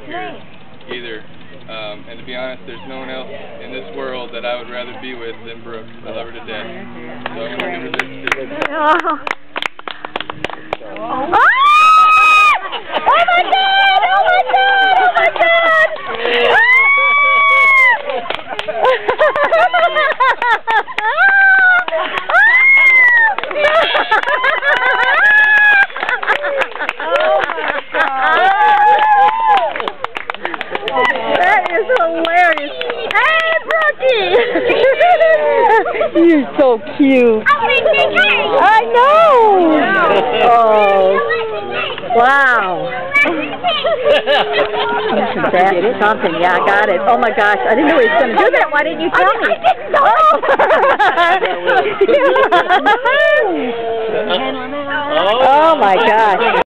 here either. And to be honest, there's no one else in this world that I would rather be with than Brooke. I love her to death. So I'm going to give her this. Oh my God! Oh my God! Oh my God! That is hilarious. Hey, Brookie! You're so cute. I know. Oh. Wow. That's something. Yeah, I got it. Oh my gosh. I didn't know he was going to do that. Why didn't you tell me? I didn't know. Oh my gosh.